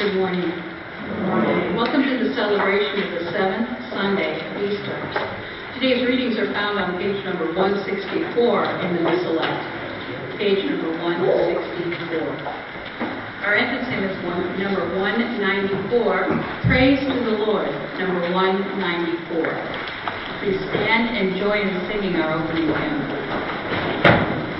Good morning. Good morning. Welcome to the celebration of the seventh Sunday of Easter. Today's readings are found on page number 164 in the Missalette. Page number 164. Our entrance hymn is number 194, Praise to the Lord, number 194. Please stand and join in singing our opening hymn.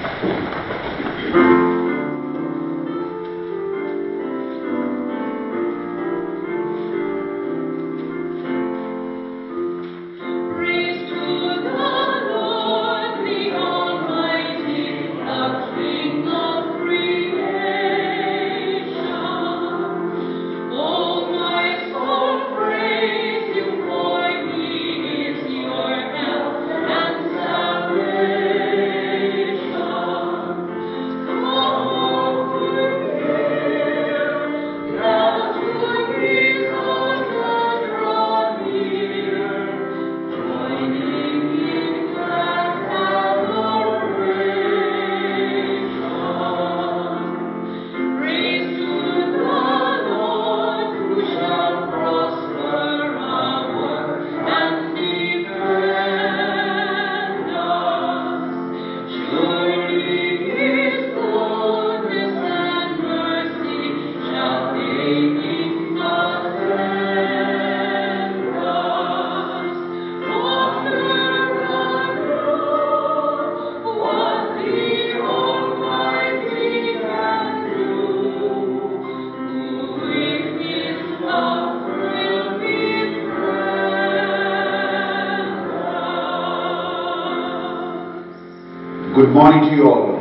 Good morning to you all.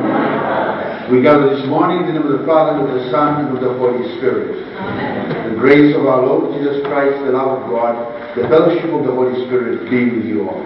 We gather this morning in the name of the Father, and of the Son, and of the Holy Spirit. Amen. The grace of our Lord Jesus Christ, the love of God, the fellowship of the Holy Spirit be with you all.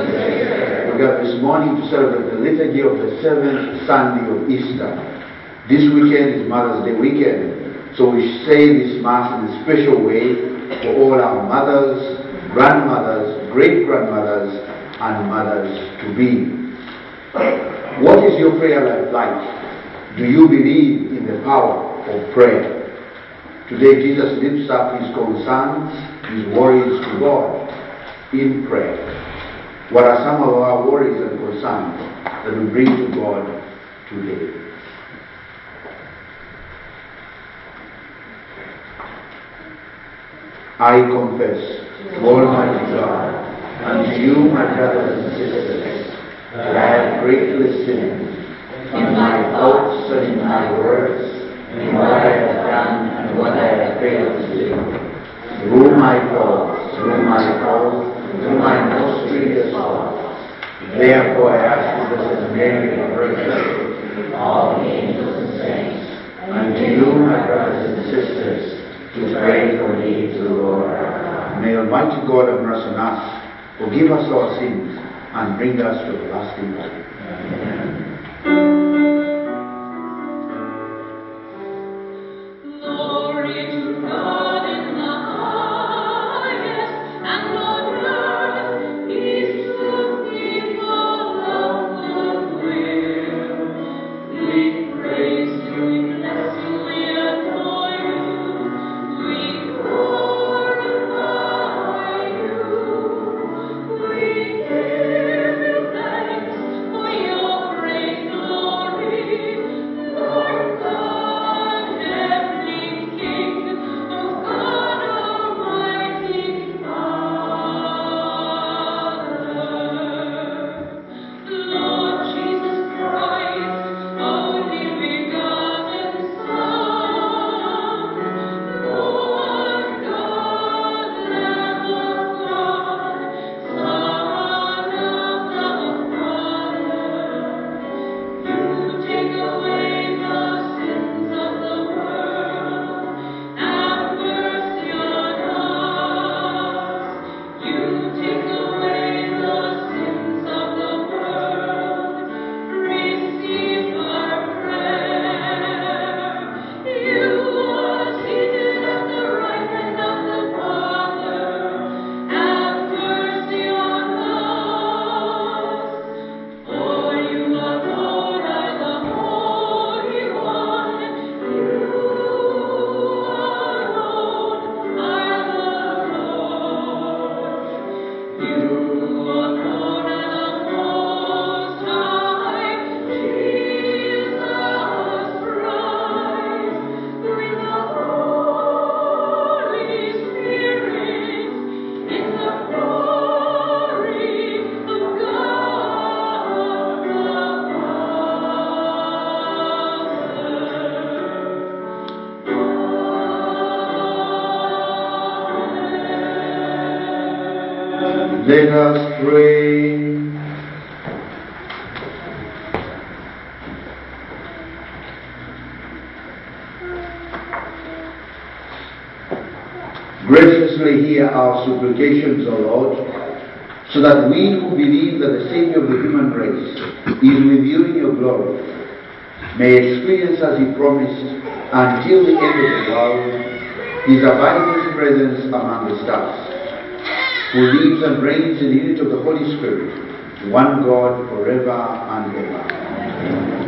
We gather this morning to celebrate the liturgy of the seventh Sunday of Easter. This weekend is Mother's Day weekend, so we say this Mass in a special way for all our mothers, grandmothers, great-grandmothers, and mothers-to-be. What is your prayer life like? Do you believe in the power of prayer? Today Jesus lifts up his concerns, his worries to God in prayer. What are some of our worries and concerns that we bring to God today? I confess to Almighty God and to you, my brothers and sisters, that I have greatly sinned in my thoughts and in my words, in what I have done and what I have failed to do. Through my faults, through my most grievous faults. Therefore I ask you, Blessed Mary, the Virgin, all the angels and saints, and to you, my brothers and sisters, to pray for me to the Lord. May Almighty God have mercy on us, forgive us our sins, and bring us to everlasting life. Amen. Your Let us pray. Graciously hear our supplications, O Lord, so that we who believe that the Savior of the human race is with you in your glory may experience, as he promised, until the end of the world, his abiding presence among the stars, who lives and reigns in the unity of the Holy Spirit, one God, forever and ever. Amen.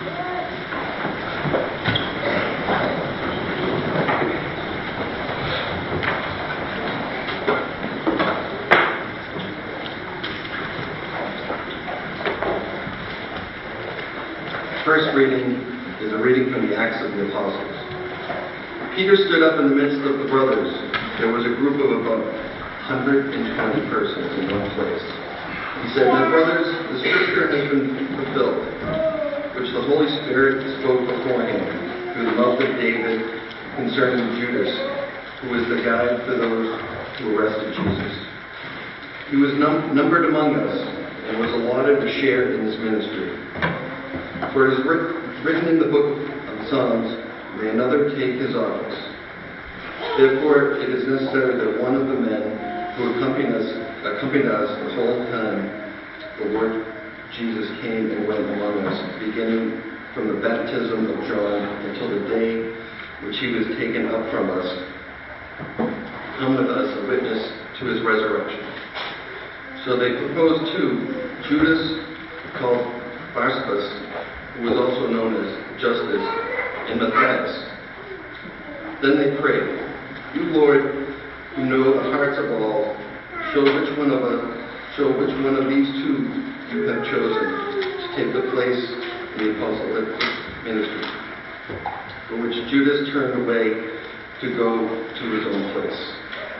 First reading is a reading from the Acts of the Apostles. Peter stood up in the midst of the brothers. There was a group of about 120 persons in one place. He said, "My brothers, the scripture has been fulfilled, which the Holy Spirit spoke beforehand through the mouth of David concerning Judas, who was the guide for those who arrested Jesus. He was numbered among us and was allotted to share in this ministry. For it is written in the book of Psalms, may another take his office. Therefore it is necessary that one of the men who accompanied us the whole time the Lord Jesus came and went among us, beginning from the baptism of John until the day which he was taken up from us, come with us a witness to his resurrection." So they proposed two, Judas, called Barsabas, who was also known as Justus, and Matthias. Then they prayed, "You, Lord, who know the hearts of all, show which one of these two you have chosen to take the place in the apostolic ministry, for which Judas turned away to go to his own place."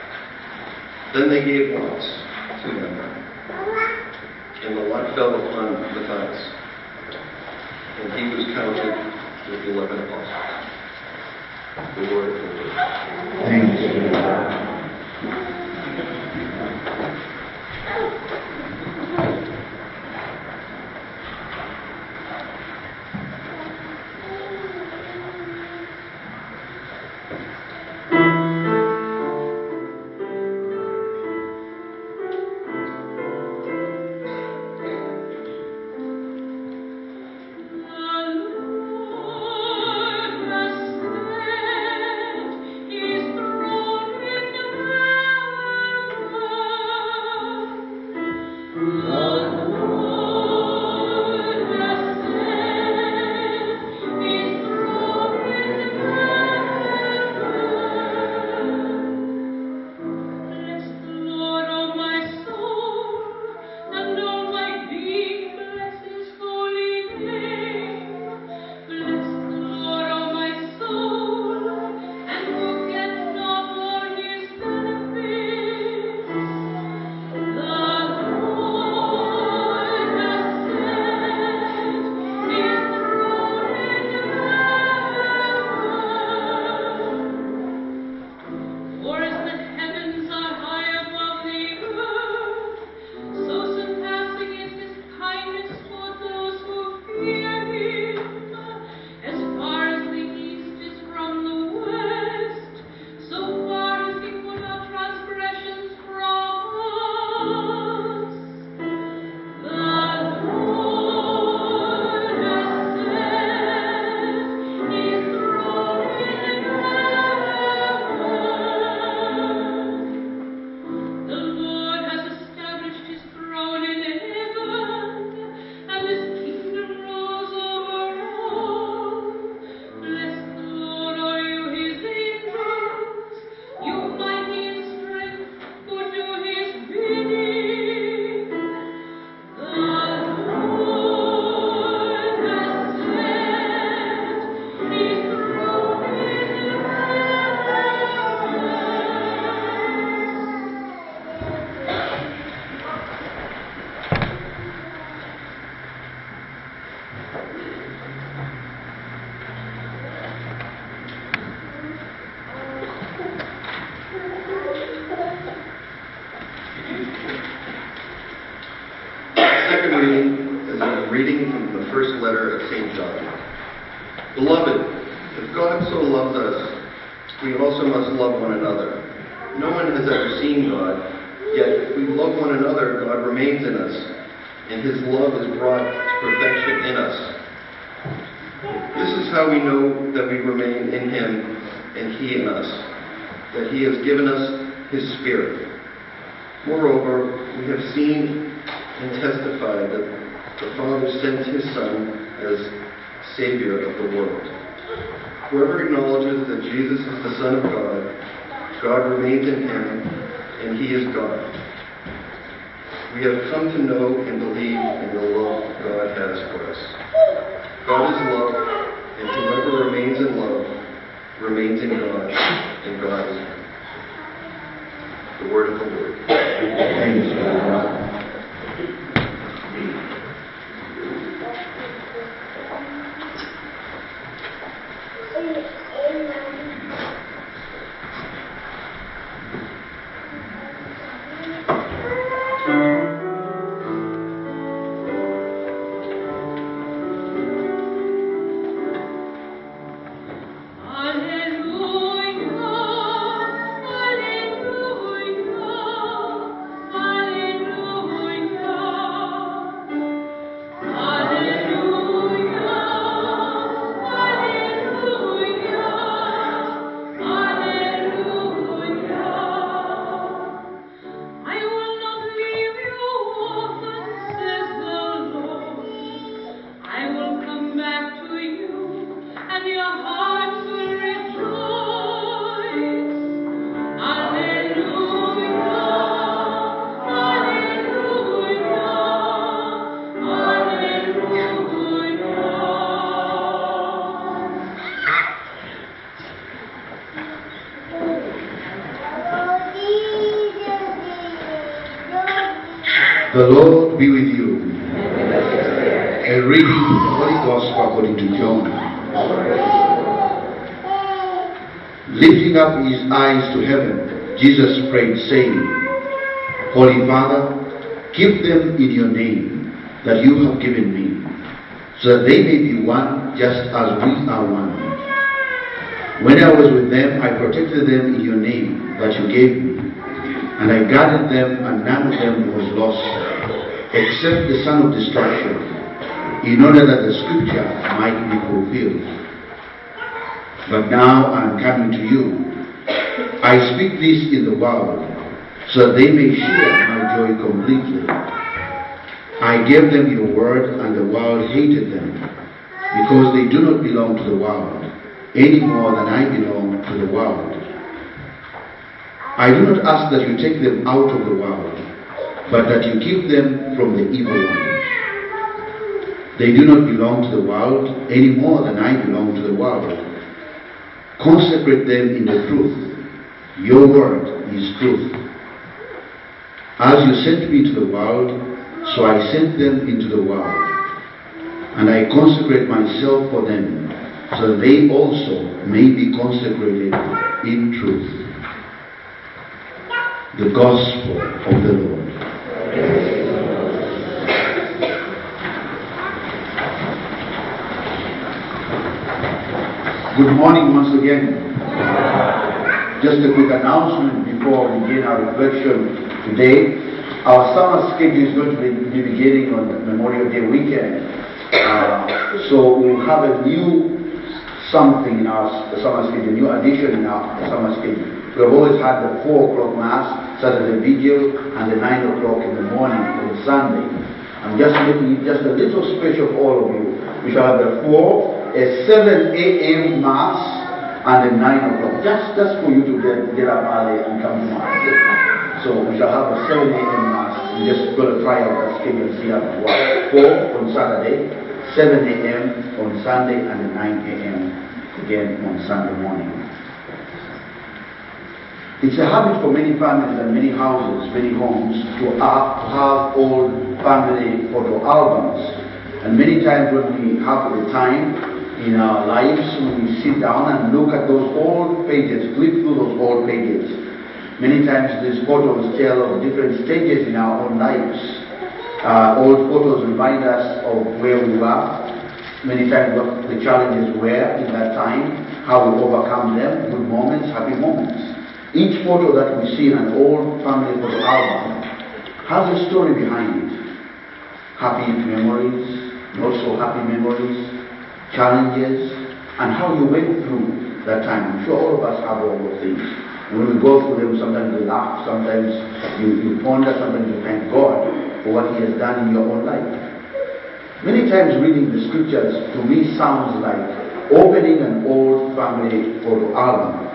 Then they gave lots to them, and the lot fell upon Matthias, and he was counted with the 11 apostles. The word of the Lord. Thanks be to God. His throne first letter of St. John. Beloved, if God so loves us, we also must love one another. No one has ever seen God, yet if we love one another, God remains in us, and his love is brought to perfection in us. This is how we know that we remain in him and he in us, that he has given us his Spirit. Moreover, we have seen and testified that the Father sent his Son as Savior of the world. Whoever acknowledges that Jesus is the Son of God, God remains in him, and he is God. We have come to know and believe in the love God has for us. God is love, and whoever remains in love remains in God, and God is him. The word of the Lord. Thanks, brother. The Lord be with you. A reading from the Holy Gospel according to John. Lifting up his eyes to heaven, Jesus prayed, saying, Holy Father, keep them in your name that you have given me, so that they may be one just as we are one. When I was with them, I protected them in your name that you gave me, and I guarded them, and none of them was lost, except the son of destruction, in order that the scripture might be fulfilled. But now I am coming to you. I speak this in the world, so that they may share my joy completely. I gave them your word, and the world hated them, because they do not belong to the world, any more than I belong to the world. I do not ask that you take them out of the world, but that you keep them from the evil one. They do not belong to the world any more than I belong to the world. Consecrate them in the truth. Your word is truth. As you sent me to the world, so I sent them into the world. And I consecrate myself for them, so that they also may be consecrated in truth. The Gospel of the Lord. Good morning once again. Just a quick announcement before we begin our reflection today. Our summer schedule is going to be beginning on Memorial Day weekend. So we'll have a new something in our summer schedule, a new addition in our summer schedule. We have always had the 4 o'clock Mass, Saturday Vigil, and the 9 o'clock in the morning on Sunday. I'm just making it just a little special for all of you. We shall have the 4, a 7 a.m. Mass, and a 9 o'clock. Just for you to get up early and come to Mass. So we shall have a 7 a.m. Mass. We're just going to try out that schedule and see how it works. 4 on Saturday, 7 a.m. on Sunday, and 9 a.m. again on Sunday morning. It's a habit for many families and many houses, many homes, to have old family photo albums. And many times when we have the time in our lives, we sit down and look at those old pages, flip through those old pages. Many times these photos tell of different stages in our own lives. Old photos remind us of where we were, many times what the challenges were in that time, how we overcome them, good moments, happy moments. Each photo that we see in an old family photo album has a story behind it. Happy memories, not so happy memories, challenges, and how you went through that time. I'm sure all of us have all those things. And when we go through them, sometimes you laugh, sometimes you ponder, sometimes you thank God for what He has done in your own life. Many times reading the scriptures to me sounds like opening an old family photo album.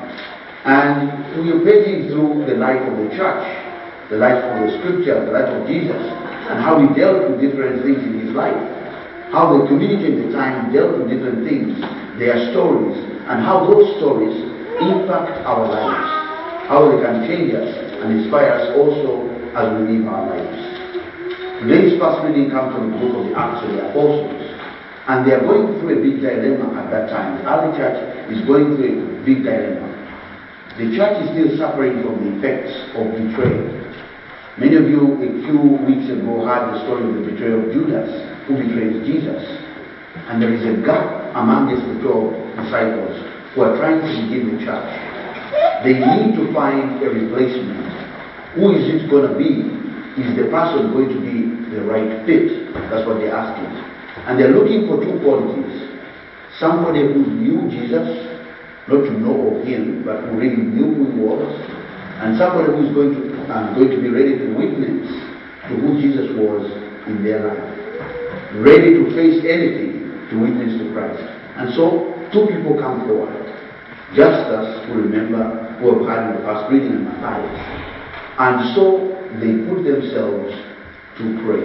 And we are paging through the life of the church, the life of the scripture, the life of Jesus, and how He dealt with different things in His life. How the community at the time dealt with different things, their stories, and how those stories impact our lives. How they can change us and inspire us also as we live our lives. Today's first reading comes from the book of the Acts of the Apostles. And they are going through a big dilemma at that time. The early church is going through a big dilemma. The church is still suffering from the effects of betrayal. Many of you a few weeks ago heard the story of the betrayal of Judas, who betrayed Jesus. And there is a gap amongst the 12 disciples who are trying to begin the church. They need to find a replacement. Who is it going to be? Is the person going to be the right fit? That's what they're asking. And they're looking for two qualities. Somebody who knew Jesus, not to know of Him, but who really knew who He was. And somebody who is going to be ready to witness to who Jesus was in their life. Ready to face anything to witness to Christ. And so, two people come forward. Justus, who remember, who have had in the past reading, and Matthias. And so, they put themselves to pray.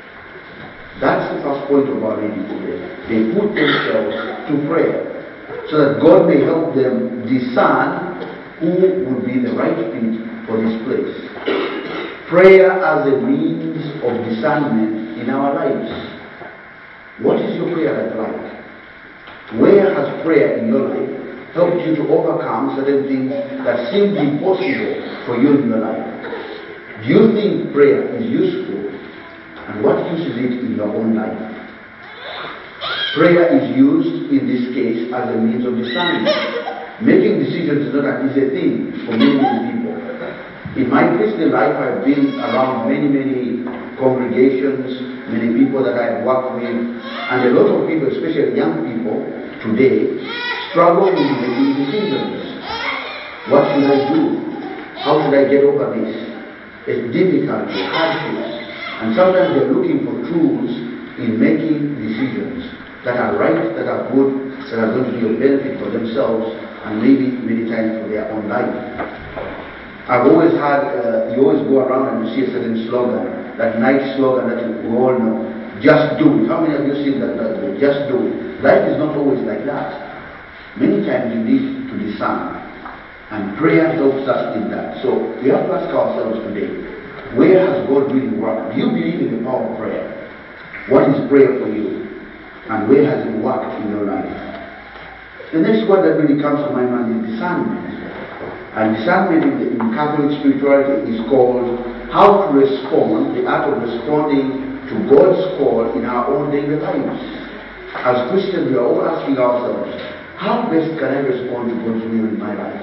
That's the first point of our reading today. They put themselves to prayer, so that God may help them discern who would be the right fit for this place. Prayer as a means of discernment in our lives. What is your prayer life like? Where has prayer in your life helped you to overcome certain things that seemed impossible for you in your life? Do you think prayer is useful? And what use is it in your own life? Prayer is used in this case as a means of discernment. Making decisions is not an easy thing for many people. In my Christian life, I've been around many congregations, many people that I've worked with, and a lot of people, especially young people today, struggle with making decisions. What should I do? How should I get over this? It's difficult, hardships, and sometimes they're looking for tools in making decisions that are right, that are good, that are going to be of benefit for themselves, and maybe many times for their own life. I've always had, you always go around and you see a certain slogan, that nice slogan that we all know, just do it. How many of you seen that? Just do it. Life is not always like that. Many times you need to discern, and prayer helps us in that. So we have to ask ourselves today, where has God really worked? Do you believe in the power of prayer? What is prayer for you? And where has it worked in your life? The next word that really comes to my mind is discernment. And discernment in Catholic spirituality is called how to respond, the art of responding to God's call in our own daily lives. As Christians, we are all asking ourselves, how best can I respond to God's will in my life?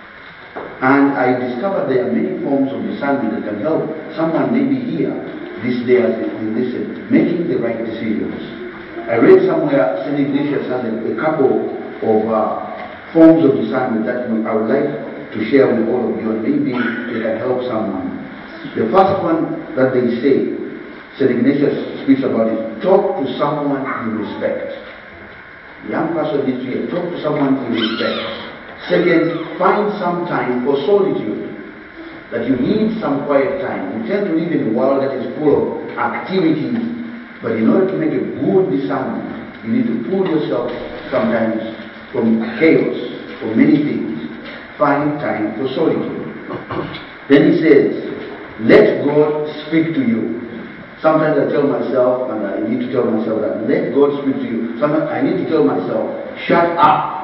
And I discovered there are many forms of discernment that can help someone maybe here this day as they listen, making the right decisions. I read somewhere St. Ignatius has a couple of forms of discernment that I would like to share with all of you, and maybe they can help someone. The first one that they say, St. Ignatius speaks about is talk to someone you respect. The young person needs to hear, talk to someone you respect. Second, find some time for solitude. That you need some quiet time. We tend to live in a world that is full of activities, but in order to make a good discernment, you need to pull yourself sometimes from chaos, from many things. Find time for solitude. Then he says, let God speak to you. Sometimes I tell myself, and I need to tell myself that, let God speak to you. Sometimes I need to tell myself, shut up.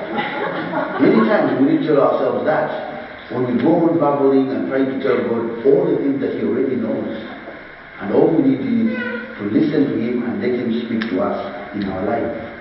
Many times we need to tell ourselves that. When we go on babbling and trying to tell God all the things that He already knows. And all we need is to listen to Him and let Him speak to us in our life.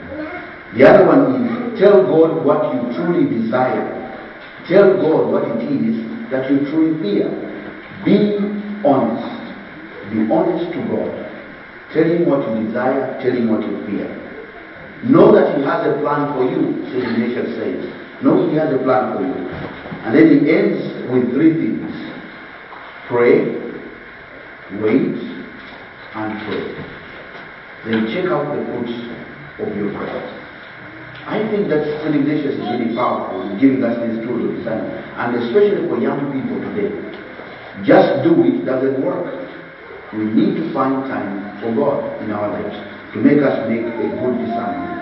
The other one is tell God what you truly desire. Tell God what it is that you truly fear. Be honest. Be honest to God. Tell Him what you desire. Tell Him what you fear. Know that He has a plan for you, St. Ignatius says. Know He has a plan for you. And then he ends with three things. Pray, wait, and pray. Then check out the fruits of your prayer. I think that St. Ignatius is really powerful in giving us these tools of discernment, and especially for young people today. Just do it doesn't work. We need to find time for God in our lives to make us make a good discernment.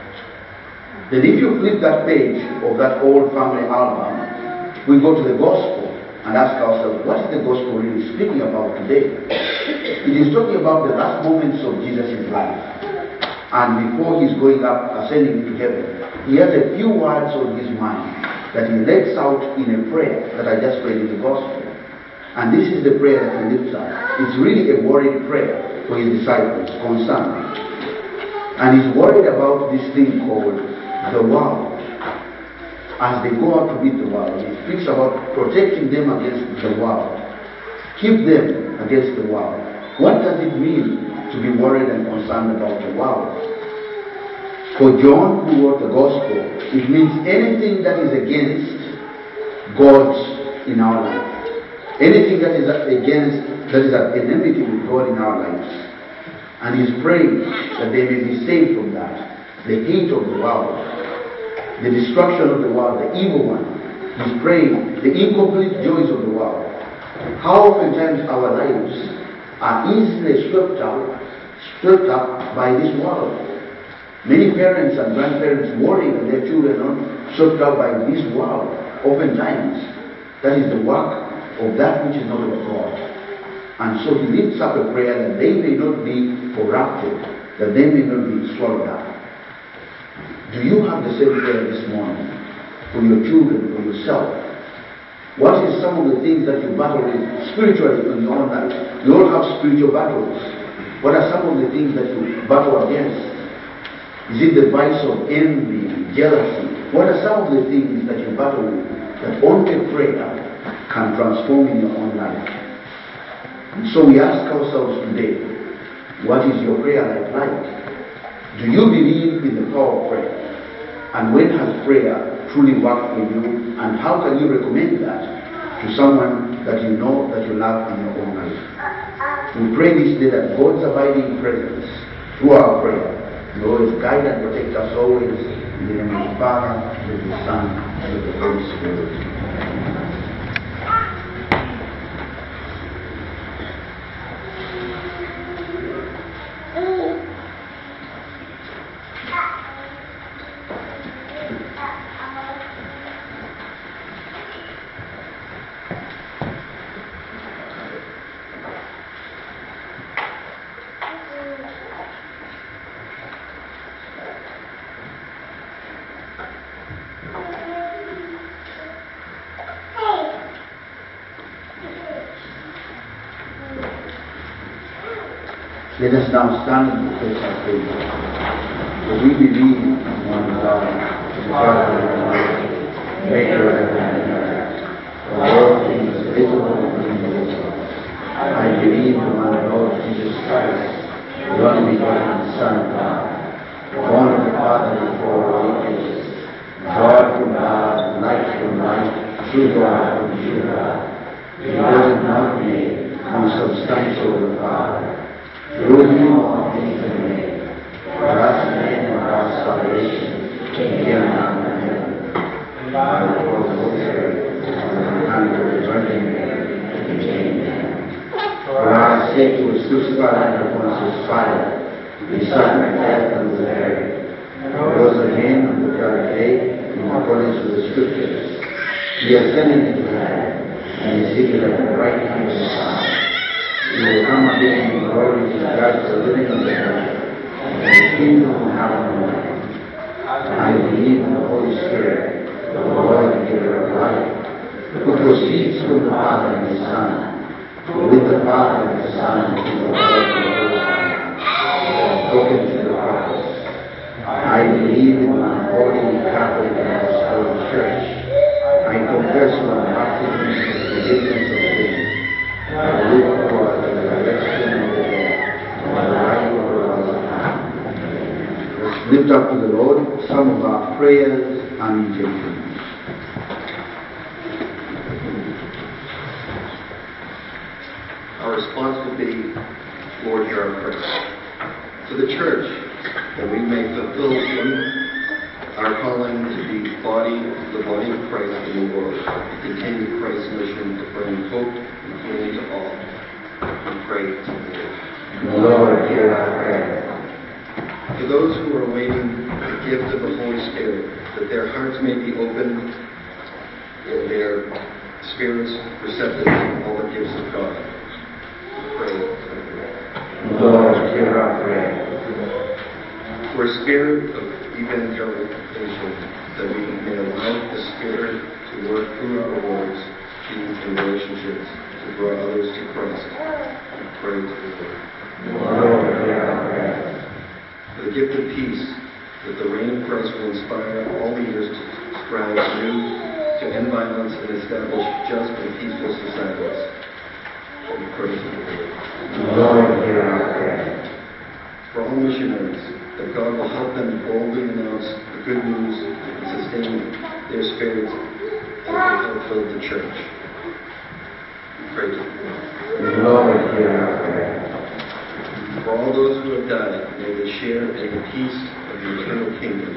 Then if you flip that page of that old family album, we go to the gospel and ask ourselves, what is the gospel really speaking about today? It is talking about the last moments of Jesus' life. And before he's going up, ascending into heaven, he has a few words on his mind that he lets out in a prayer that I just read in the gospel. And this is the prayer that he lifts up. It's really a worried prayer for his disciples, concerned. And he's worried about this thing called the world. As they go out to meet the world, he speaks about protecting them against the world. Keep them against the world. What does it mean to be worried and concerned about the world? For John, who wrote the gospel, it means anything that is against God in our life. Anything that is against, that is at enmity with God in our lives. And he's praying that they may be saved from that. The hate of the world, the destruction of the world, the evil one. He's praying the incomplete joys of the world. How oftentimes our lives are easily swept up by this world. Many parents and grandparents worry that their children are swept up by this world. Oftentimes, that is the work of that which is not of God. And so he lifts up a prayer that they may not be corrupted, that they may not be swallowed up. Do you have the same prayer this morning for your children, for yourself? What is some of the things that you battle with spiritually in your own life? You all have spiritual battles. What are some of the things that you battle against? Is it the vice of envy, jealousy? What are some of the things that you battle with that only prayer can transform in your own life? And so we ask ourselves today, what is your prayer life like? Do you believe in the power of prayer? And when has prayer truly worked for you? And how can you recommend that to someone that you know, that you love in your own life? We pray this day that God's abiding presence through our prayer will always guide and protect us always. In the name of the Father, and of the Son, and of the Holy Spirit. Let us now stand and profess our faith. For we believe in one God, the Father Almighty, maker of heaven and earth, of all things visible and invisible. I believe in one Lord Jesus Christ, the only begotten Son of God, born of the Father before all ages, God from God, light from light, true God from true God, begotten not made, consubstantial with the Father. Through him all things are made. For us men, for our salvation, came down from heaven. And by the Holy Spirit, and the Virgin Mary, became man. For our sake he was crucified under Pontius Pilate. He suffered death and was buried. And rose again on the third day, in accordance with the Scriptures. He ascended into heaven, and is seated at the right hand of the Father. He will come again in glory to judge the living and the dead, and the kingdom will have no end. I believe in the Holy Spirit, the Lord and giver of life, who proceeds from the Father and the Son, who with the Father and the Son is the Lord and the Holy Spirit, spoken to the prophets. I I believe in one holy Catholic and Apostolic Church. I confess my baptism for the forgiveness of sins. I believe for the resurrection of the dead and the life of the world to come. Let's lift up to the Lord some of our prayers and intentions. Our response will be, Lord, hear our prayer. For the church, that we may fulfill our calling to be the body of Christ in the world, to continue Christ's mission to bring hope and healing to all. We pray to the Lord, hear our prayer. For those who are awaiting the gift of the Holy Spirit, that their hearts may be open and their spirits receptive to all the gifts of God. Pray. Lord, hear our prayer. For a spirit of evangelization, that we may allow the Spirit to work through our words, deeds, and relationships to draw others to Christ. We pray to the Lord. Lord, hear our prayer. For the gift of peace, that the reign of Christ will inspire all leaders to strive anew to end violence and establish just and peaceful societies. We pray to the Lord. Lord, hear our prayer. For all missionaries, that God will help them boldly announce the good news and sustain their spirits as they help build the church. We pray to the Lord. Lord, hear our prayer. For all those who have died, may they share in the peace of the eternal kingdom.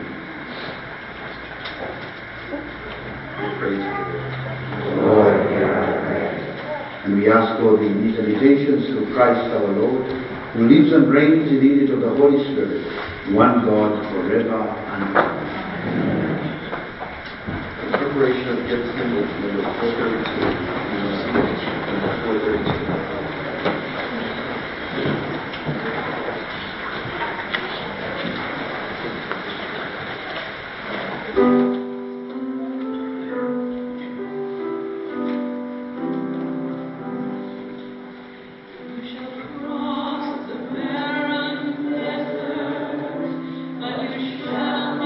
We pray to the Lord. Lord, hear our prayer. And we ask for these invitations through Christ our Lord, who lives and reigns in the unity of the Holy Spirit, one God, forever and ever. The preparation of gifts symbol number 432. Number 432.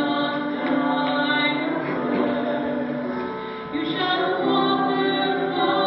You shall walk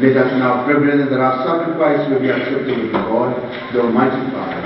Let us now pray, brethren, that our sacrifice will be acceptable to God, the Almighty Father.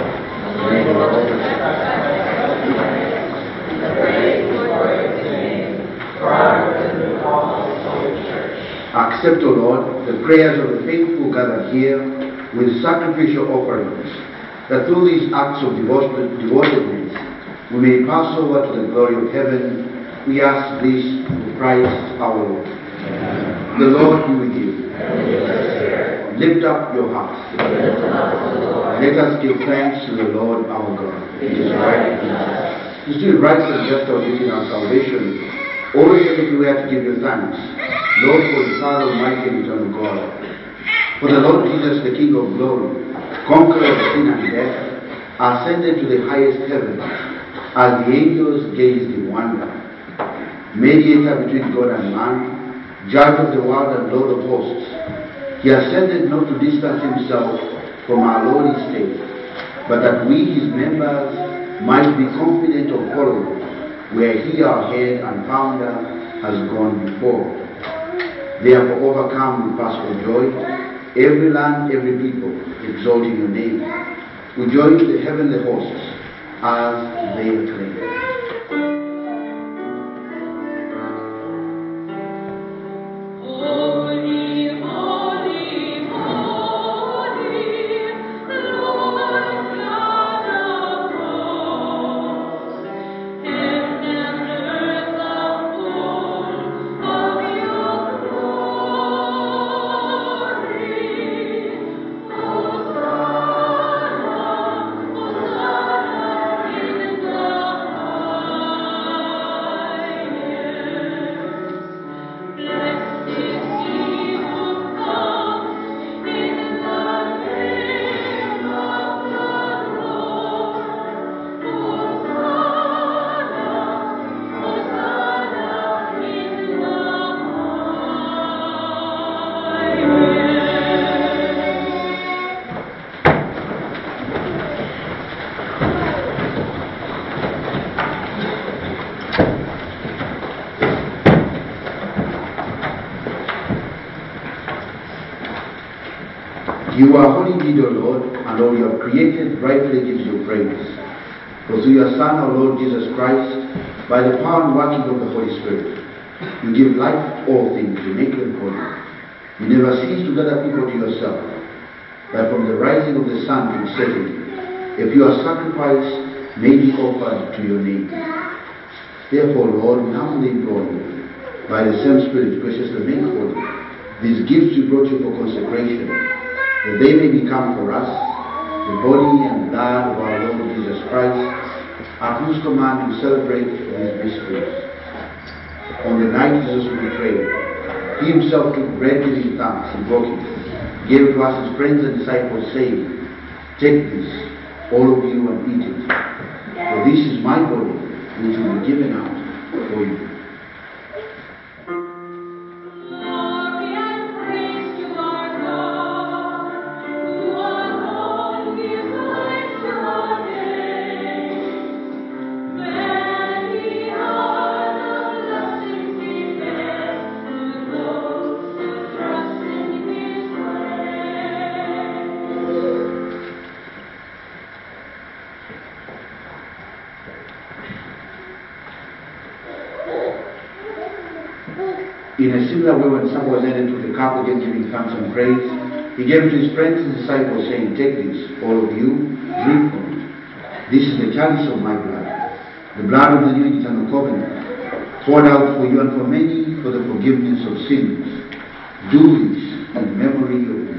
Accept, O Lord, the prayers of the faithful gathered here with sacrificial offerings, that through these acts of devotedness we may pass over to the glory of heaven. We ask this through Christ our Lord. Amen. The Lord be with you. Lift up your hearts. Let us give thanks to the Lord our God. It is right and just. It is right and just of in our salvation, always and everywhere to give you thanks, Lord, for the Father, Almighty and eternal God, for the Lord Jesus, the King of glory, conqueror of sin and death, ascended to the highest heaven, as the angels gazed in wonder, mediator between God and man, judge of the world and Lord of hosts. He ascended not to distance himself from our lowly state, but that we, his members, might be confident of following where he, our head and founder, has gone before. Therefore, overcome with paschal joy, every land, every people, exalting your name, we join the heavenly hosts as they acclaim. You are holy indeed, O Lord, and all you have created rightly gives you praise. For through your Son, our Lord Jesus Christ, by the power and working of the Holy Spirit, you give life to all things, you make them holy. You never cease to gather people to yourself, that from the rising of the sun to the setting, a pure sacrifice may be offered to your name. Therefore, Lord, we humbly implore you, by the same Spirit graciously make holy these gifts you brought you for consecration, that they may become for us the body and blood of our Lord Jesus Christ, at whose command we celebrate these mysteries. On the night Jesus was betrayed, he himself took bread, giving thanks, and broke it, gave it to us his friends and disciples, saying, "Take this, all of you, and eat it, for this is my body, which will be given out for you." In a similar way, when someone was added to the cup again, giving thanks and praise, he gave it to his friends and disciples, saying, "Take this, all of you, drink from it. This is the chalice of my blood, the blood of the new and eternal covenant, poured out for you and for many for the forgiveness of sins. Do this in memory of me."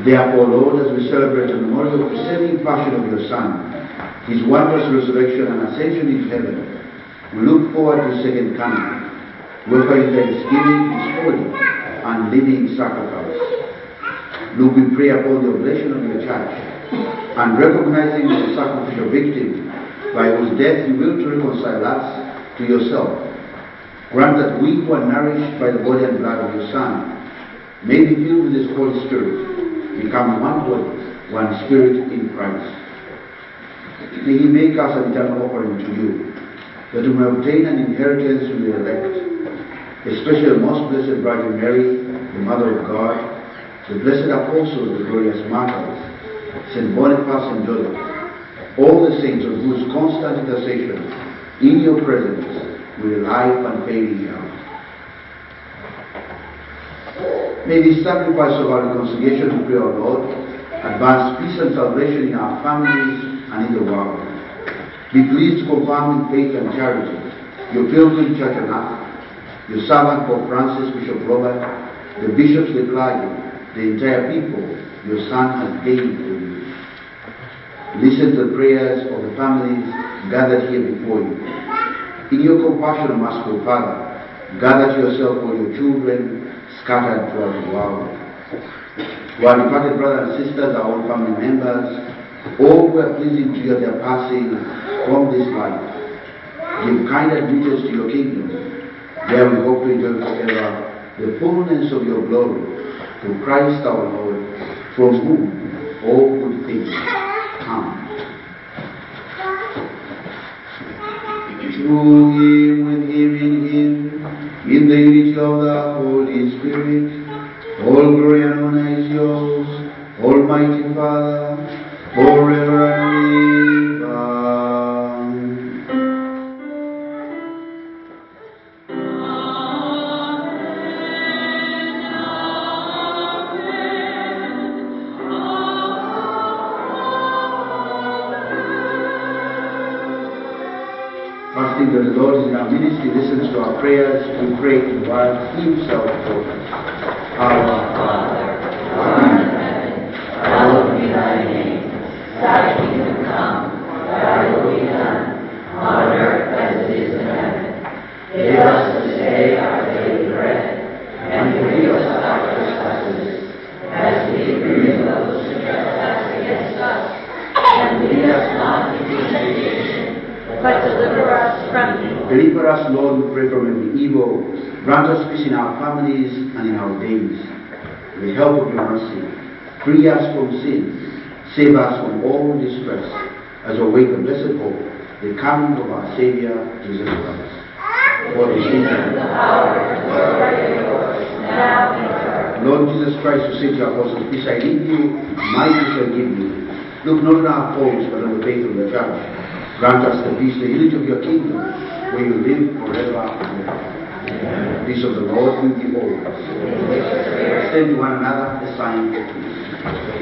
Therefore, Lord, as we celebrate the memorial of the saving passion of your Son, his wondrous resurrection and ascension into heaven, we look forward to his second coming, whereby thanksgiving is holy and living sacrifice. Lord, we pray upon the oblation of your church, and recognizing the sacrificial victim by whose death you will to reconcile us to yourself, grant that we who are nourished by the body and blood of your Son may be filled with his Holy Spirit, become one body, one spirit in Christ. May he make us an eternal offering to you, that we may obtain an inheritance with the elect, especially the most blessed Virgin Mary, the Mother of God, the blessed apostles, the glorious martyrs, St. Boniface and Joseph, all the saints of whose constant intercession in your presence we rely unfailing help. May this sacrifice of our reconciliation to pray, O Lord, advance peace and salvation in our families and in the world. Be pleased to confirm in faith and charity your pilgrim church on earth, your servant Pope Francis, Bishop Robert, the bishops, the clergy, the entire people your Son has gained for you. Listen to the prayers of the families gathered here before you. In your compassion, merciful Father, gather to yourself all your children scattered throughout the world. To our departed brothers and sisters, our own family members, all who are pleasing to you at their passing from this life, give kind admittance to your kingdom. There we hope to enjoy forever the fullness of your glory, through Christ our Lord, from whom all good things come. Through him, with him, in the unity of the Holy Spirit, all glory and honor is yours, Almighty Father, forever and ever. Trusting that the Lord is in our ministry, listens to our prayers, we pray in words himself for us. Our Father, who art in heaven, hallowed be thy name. Thy kingdom come, thy will be done, on earth as it is in heaven. Give us this day our daily bread, and forgive us our trespasses, as we forgive those who trespass against us. And lead us not into temptation, but deliver us from evil. Deliver us, Lord, we pray, from every evil. Grant us peace in our families and in our days. With the help of your mercy, free us from sin, save us from all distress, as we await the blessed hope, the coming of our Savior, Jesus Christ. For the kingdom, the power, and the glory are yours, now and forever. Lord Jesus Christ, who said to your apostles, peace I leave you, my peace I give you. Look not on our faults, but on the faith of the church. Grant us the peace, the unity of your kingdom, where you live forever and ever. The peace of the Lord will be always. Extend to one another a sign of peace.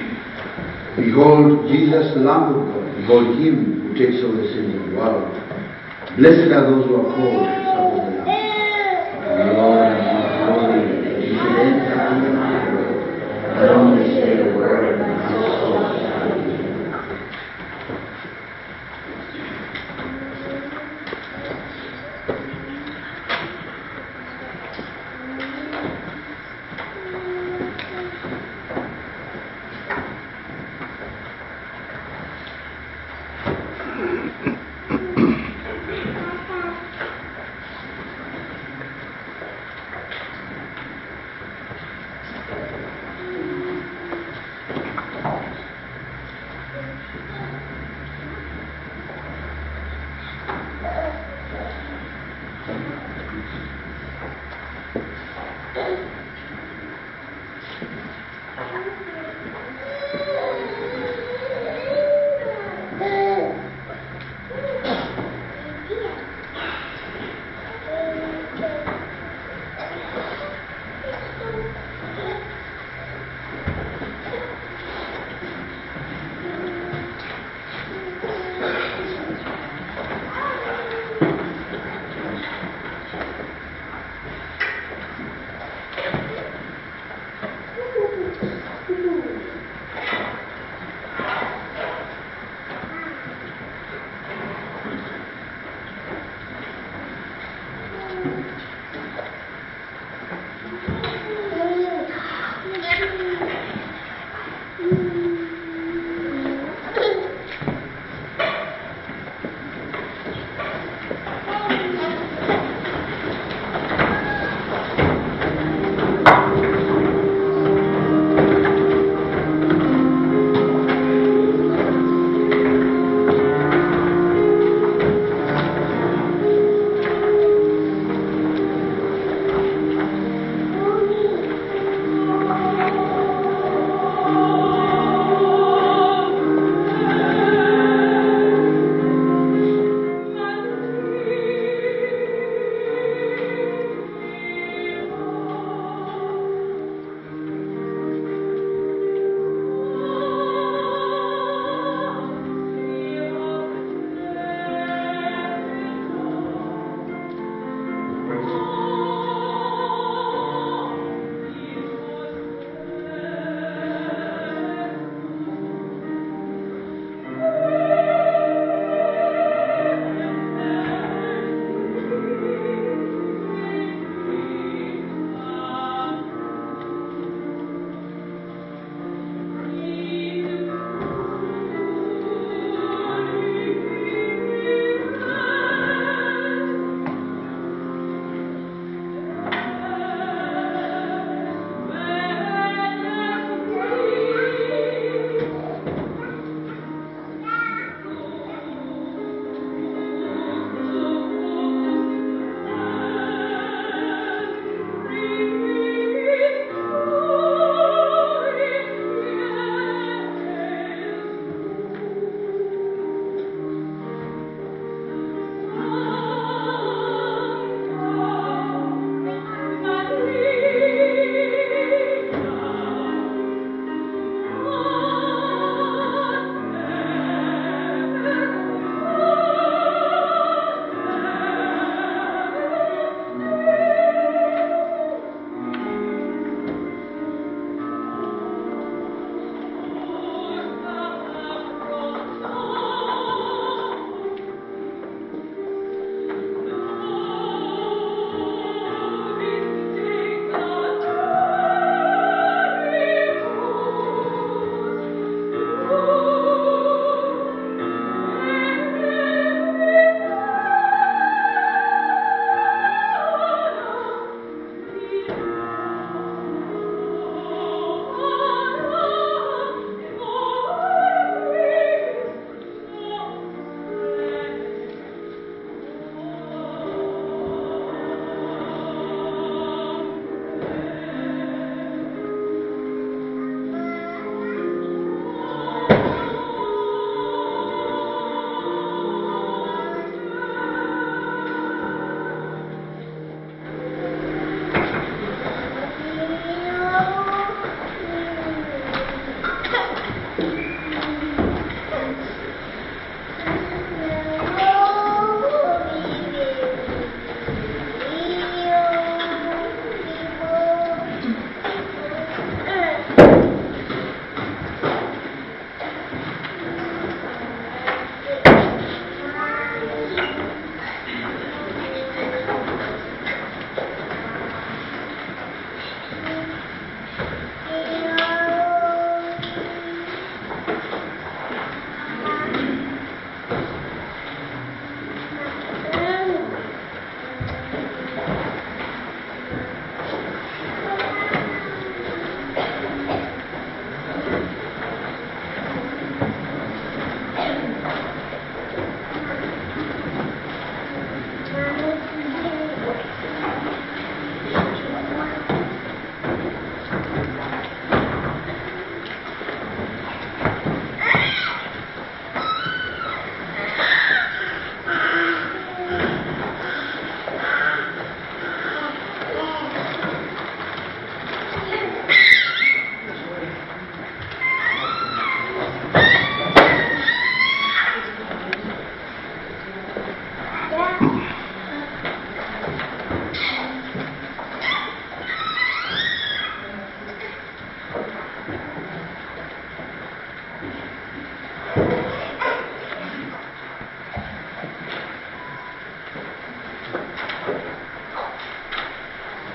Behold, Jesus, the Lamb of God. Behold him who takes away the sins of the world. Blessed are those who are called to the Son of the Lord. Lord, I'm not holy, that you should enter under my roof, but only say the word, and my soul shall be healed.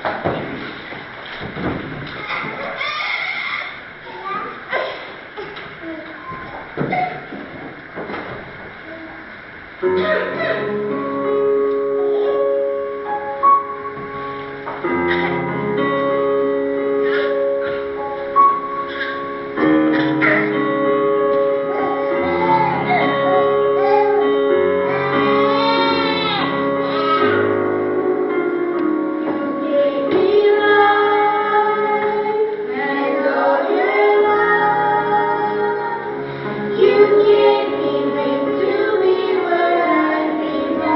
You gave me victory when I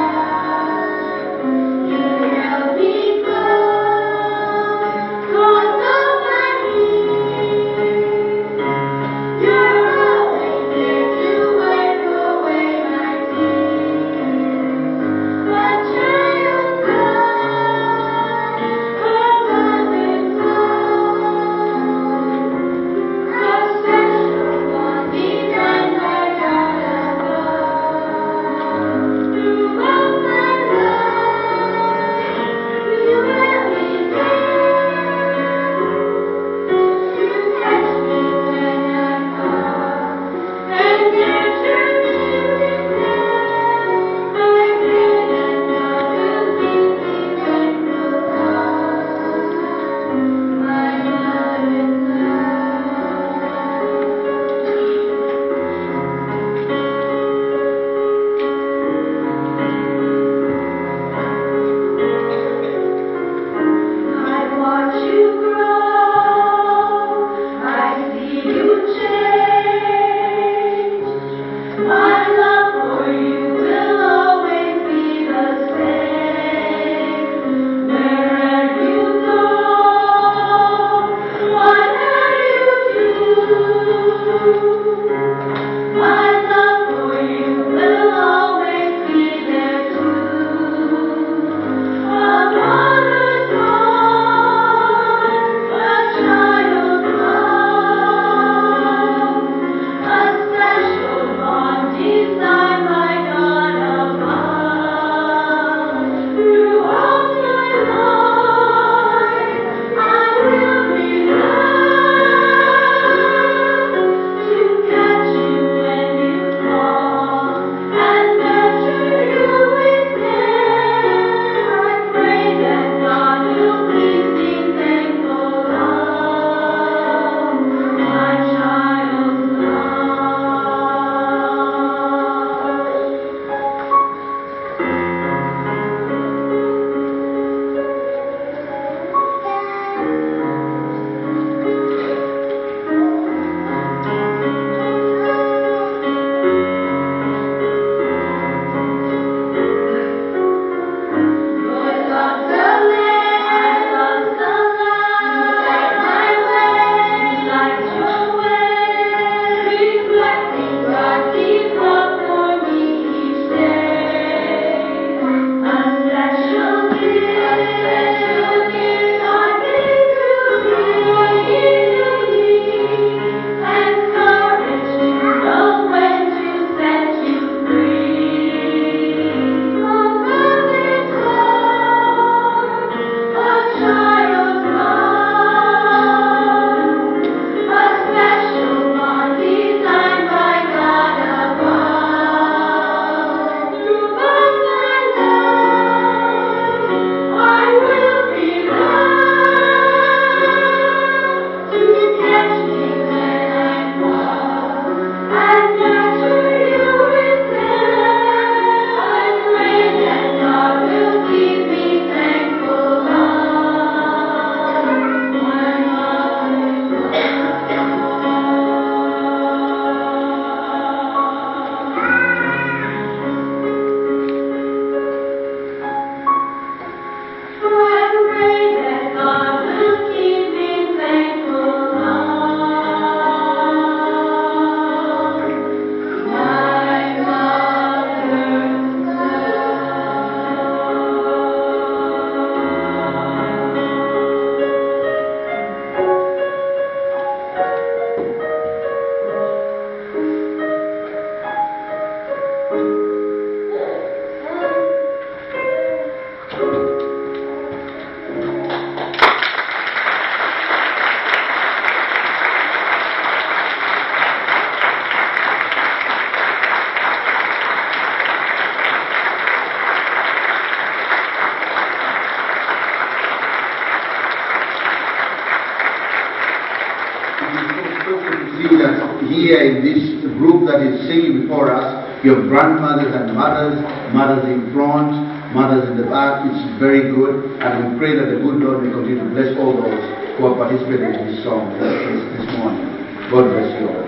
see that here in this group that is singing before us, you have grandmothers and mothers, mothers in front, mothers in the back. It's very good, and we pray that the good Lord will continue to bless all those who are participating in this song this morning. God bless you all.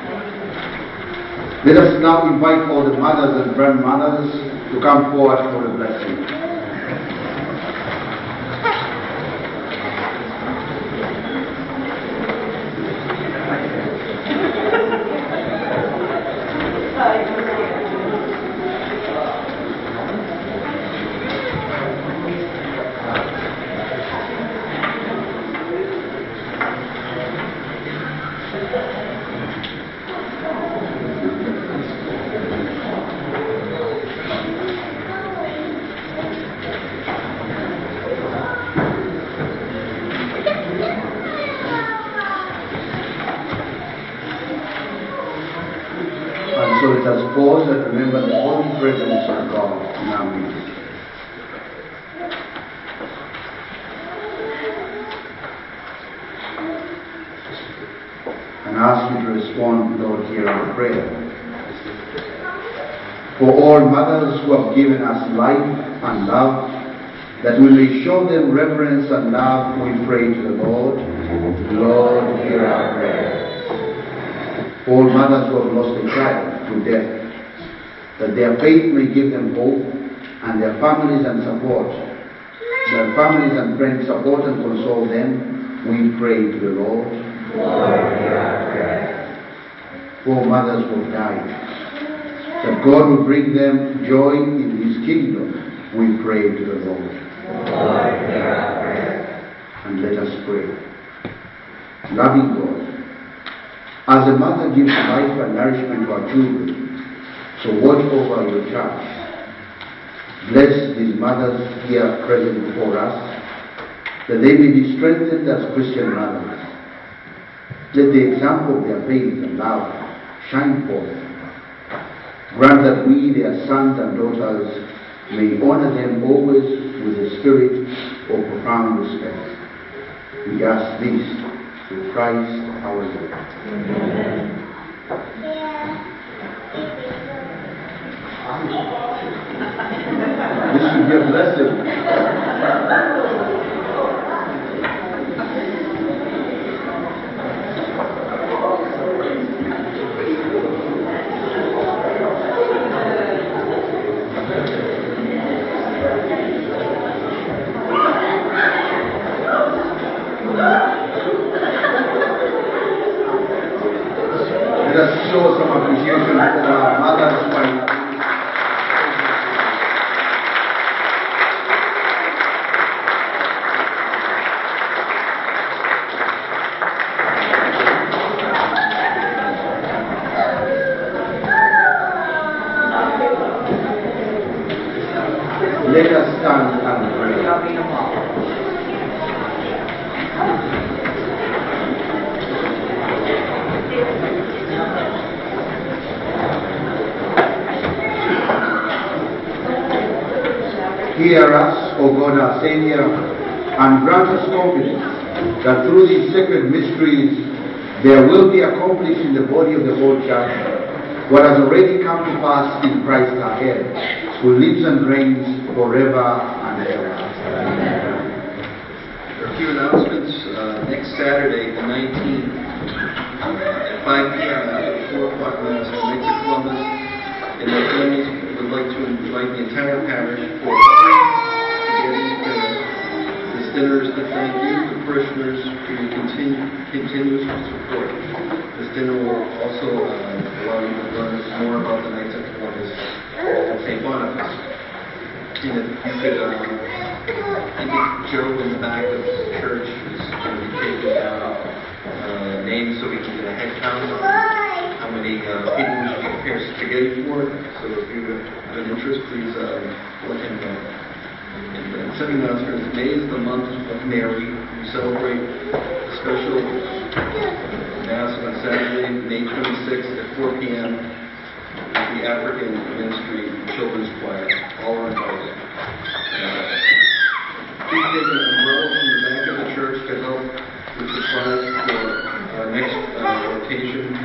Let us now invite all the mothers and grandmothers to come forward for the blessing. So let us pause and remember the holy presence of God in our midst. And ask you to respond, Lord, hear our prayer. For all mothers who have given us life and love, that we may show them reverence and love, we pray to the Lord. Lord, hear our prayer. For all mothers who have lost a child to death, that their faith may give them hope, and their families and friends support and console them, we pray to the Lord. Lord, hear our prayer. For mothers who have died, that God will bring them joy in His kingdom, we pray to the Lord. Lord, hear our prayer. And let us pray. Loving God, as a mother gives life and nourishment to our children, so watch over your church. Bless these mothers here present before us, that they may be strengthened as Christian mothers. Let the example of their faith and love shine forth. Grant that we, their sons and daughters, may honor them always with a spirit of profound respect. We ask this through Christ our Lord. Amen. This should be a blessing. Let us show some appreciation for our mothers by let us stand and pray. Hear us, O God our Savior, and grant us confidence that through these sacred mysteries there will be accomplished in the body of the whole church what has already come to pass in Christ our head, who lives and reigns forever and ever. Amen. There are a few announcements. Next Saturday, the 19th, at 5 p.m. at 4 o'clock Mass, the Knights of Columbus and their families would like to invite the entire parish for free spaghetti dinner. This dinner is to thank you, the parishioners, for your continuous support. This dinner will also allow you to learn more about the Knights of Columbus and St. Boniface. And if you could, I think Joe in the back of the church is going to be taking down names so we can get a head count on how many people we should prepare spaghetti for. So if you have an interest, please let him know. And second announcement is May is the month of Mary. We celebrate a special Mass on Saturday, May 26th at 4 p.m. with the African Ministry Children's Choir. All are invited. Please take an umbrella from the back of the church to help with supplies for our next rotation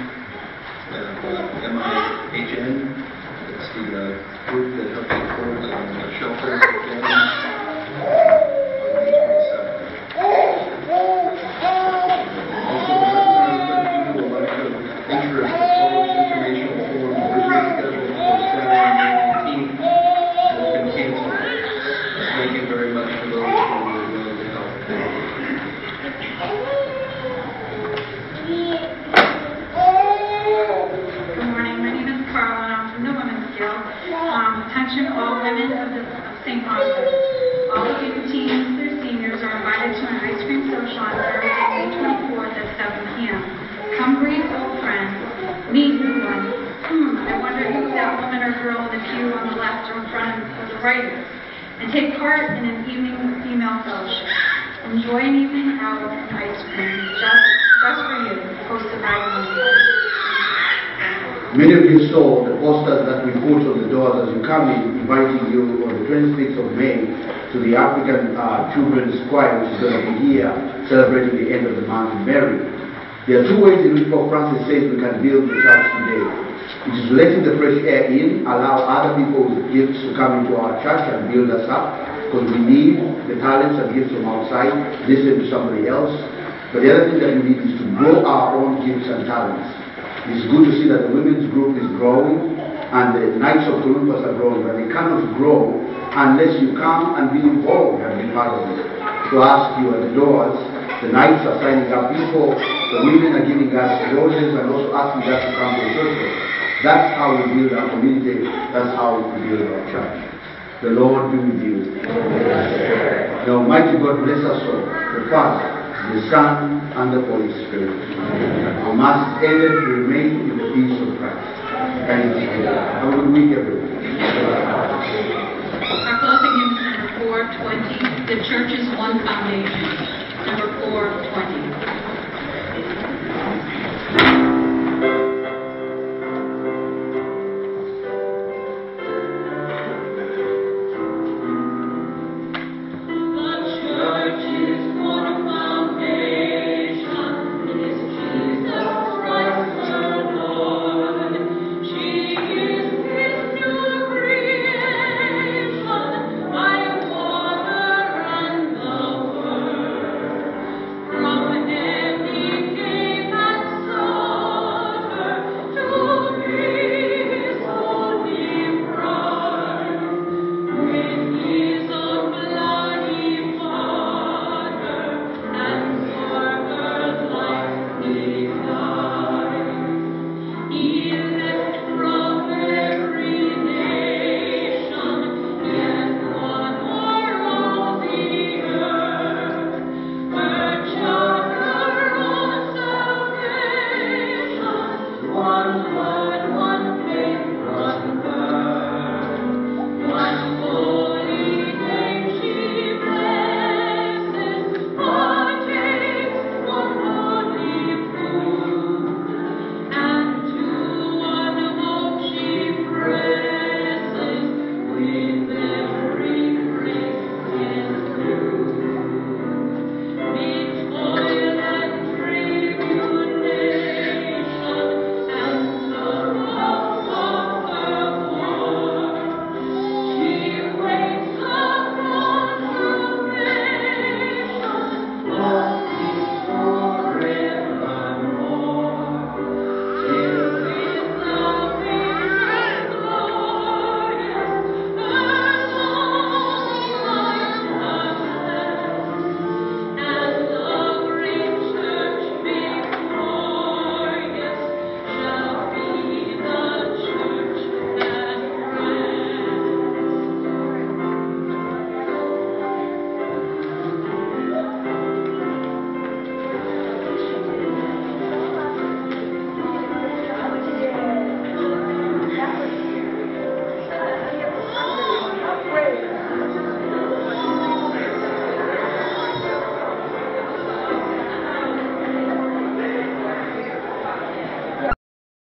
concert. All of you teens or seniors are invited to an ice cream social on Thursday, May 24th at 7 p.m. Come greet old friends, meet new ones. I wonder who that woman or girl in the pew on the left or in front of the right is. And take part in an evening female fellowship. Enjoy an evening out and ice cream, just for you, hosted by the Many of you saw the posters that we put on the doors as you come in, inviting you on the 26th of May to the African Children's Choir, which is going to be here celebrating the end of the month in Mary. There are two ways in which Pope Francis says we can build the church today. It is letting the fresh air in, allow other people with gifts to come into our church and build us up, because we need the talents and gifts from outside, listen to somebody else. But the other thing that we need is to grow our own gifts and talents. It's good to see that the women's group is growing and the Knights of Columbus are growing, but they cannot grow unless you come and be involved and be part of it. To ask you at the doors, the Knights are signing up people, the women are giving us roses and also asking us to come to the church. That's how we build our community, that's how we build our church. The Lord be with you. The Almighty God bless us all, the Father, the Son, and the Holy Spirit. Our Mass is ended to remain in the peace of Christ. Thank you. Have a good week, everyone. Our closing hymn is number 420, The Church is One Foundation.